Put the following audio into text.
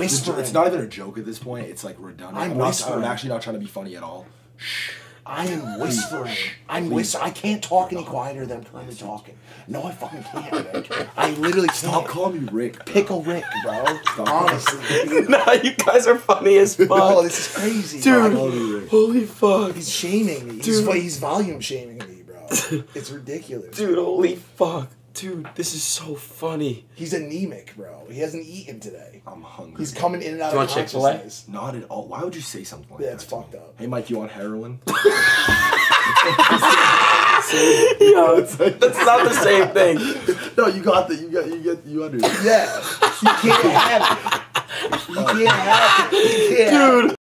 whispering. It's not even a joke at this point. It's like redundant. I'm actually not trying to be funny at all. I am whispering. I'm whispering. I can't talk any quieter than I'm currently talking. No, I fucking can't, Rick. I literally Stop calling me Rick. Bro. Pickle Rick, bro. Honestly. Nah, you guys are funny as fuck. Oh, this is crazy, dude. bro. Holy fuck. He's shaming me. He's volume shaming me, bro. It's ridiculous. Dude, holy fuck. Dude, this is so funny. He's anemic, bro. He hasn't eaten today. I'm hungry. He's coming in and out of consciousness. Chick-fil-A? Not at all. Why would you say something like that? Yeah, it's fucked up. Hey, Mike, you want heroin? Yo, that's not the same thing. No, you got the, you understand. Yeah. You can't have it. You can't have it. You can't have it. Dude.